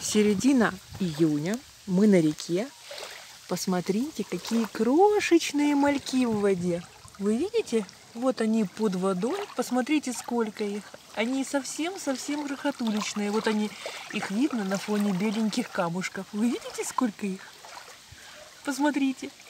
Середина июня, мы на реке. Посмотрите, какие крошечные мальки в воде. Вы видите? Вот они под водой. Посмотрите, сколько их. Они совсем-совсем крохотуличные. Вот они, их видно на фоне беленьких камушков. Вы видите, сколько их? Посмотрите.